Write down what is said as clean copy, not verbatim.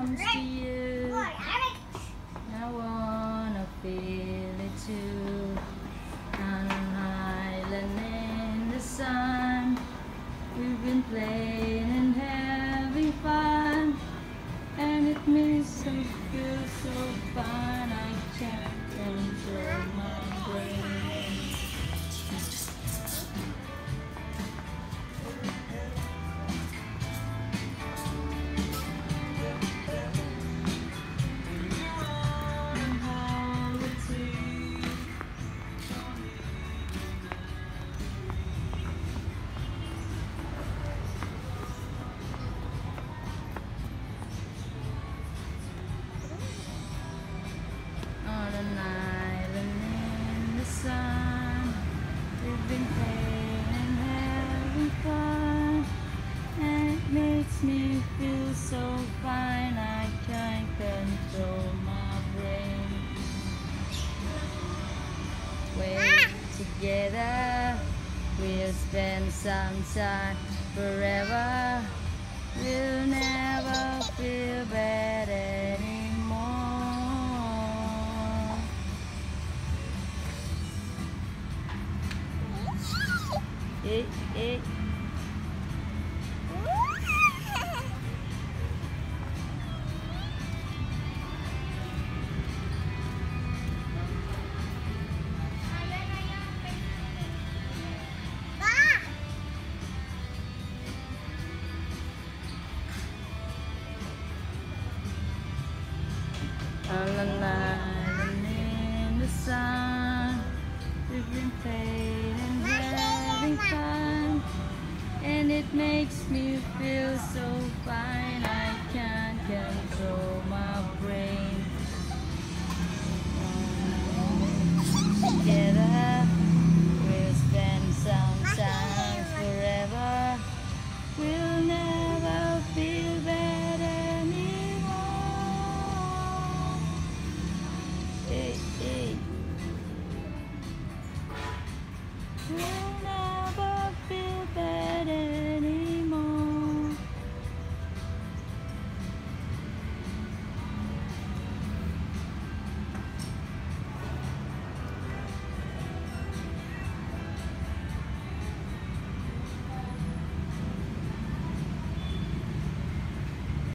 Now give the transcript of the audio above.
belongs to you. I wanna feel it too. On an island in the sun, we've been playing and having fun, and it makes me feel so fine. I can't control my brain. On an island in the sun, we've been playing and having fun, and it makes me feel so fine. I can't control my brain. We're together, we'll spend some time forever. We'll never feel bad anymore. Eh. On an island in the sun, we've been playing and having fun, and it makes me feel so fine. I can't control my